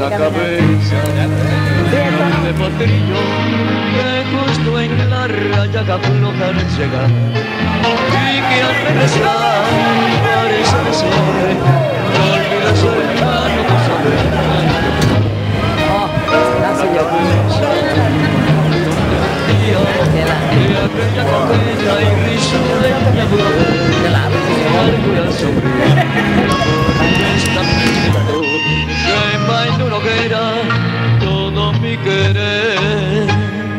una cabeza de potrillo que justo en la raya que afloja llega y que al regresar parece que sobre no olvida su hermano que sabe la cabeza de aquella cabeza y risueña mujer al corazón quema en una hoguera todo mi querer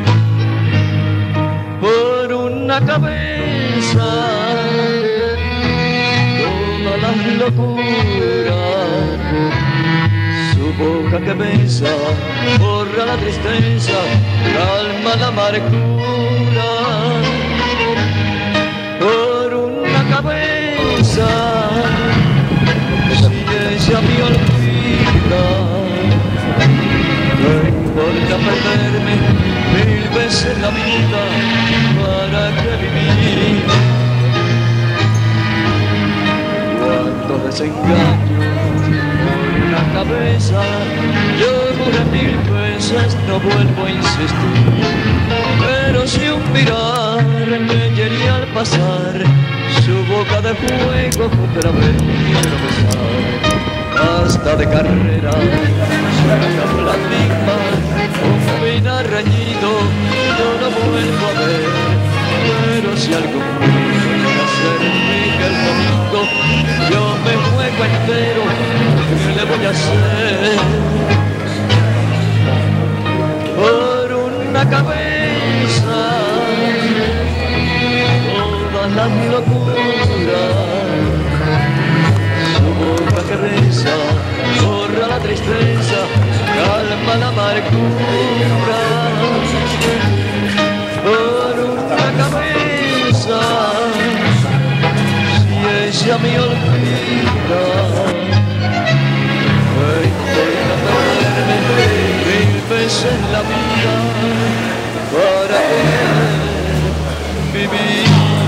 por una cabeza toda la locura su boca que besa borra la tristeza calma la amargura por una cabeza si ella me olvida no importa perderme mil veces la vida para que vivir cuántos desengaños por una cabeza yo juré mil veces no vuelvo a insistir pero si un mirar me hiere al pasar su boca de fuego otra vez quiero besar hasta de carrera suena la misma un final reñido yo no vuelvo a ver pero si algo puede hacerme que el domingo yo me juego entero ¿qué le voy a hacer? Por una cabeza todas las locuras su boca que besa borra la tristeza calma la amargura por una cabeza si ella me olvida no importa perderme mil veces la vida para poder vivir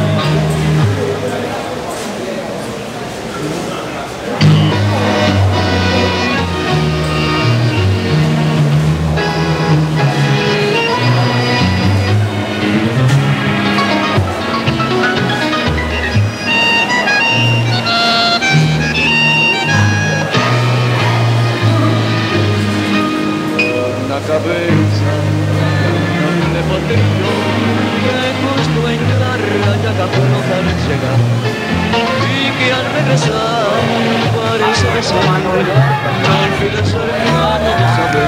cabeza de potrillo que justo en la raya que afloja llega y que al regresar parece que se olvida no olvida su hermano que sabe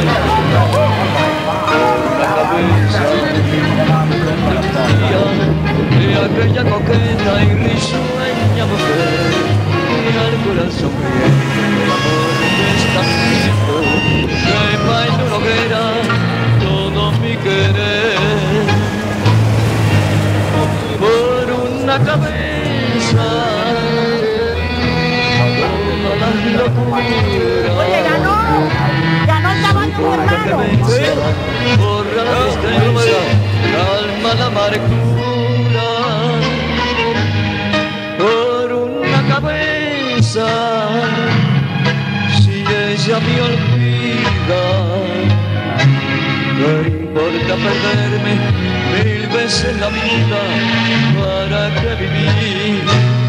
la cabeza de aquella coqueta y risueña mujer y al corazón el amor de esta quema en una hoguera todo mi querer por una cabeza toda la locura oye, ganó el caballo mi hermano borra la tristeza calma la amargura por una cabeza si ella me olvida no importa perderme mil veces la vida para que vivir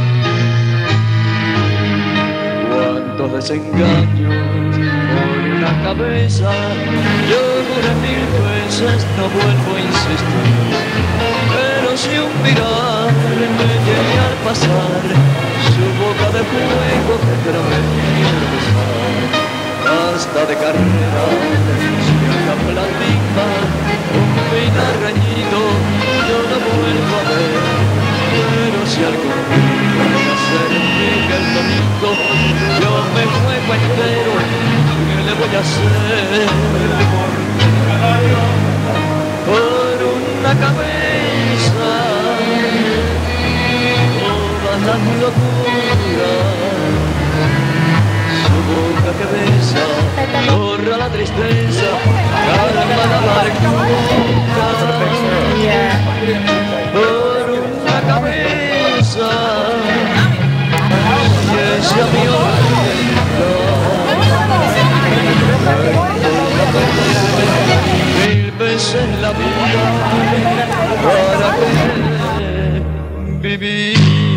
cuántos desengaños por una cabeza yo juré mil veces no vuelvo a insistir pero si un mirar me hiere al pasar su boca de fuego que otra vez quiero besar hasta de carrera si acaba la misma un final reñido yo no vuelvo a ver pero si algo puede hacerme que el domingo yo me juego entero ¿qué le voy a hacer? Por una cabeza todas las locuras su boca que besa borra la tristeza calma la amargura por una cabeza y ella me olvida veces la vida, ¿para qué vivir?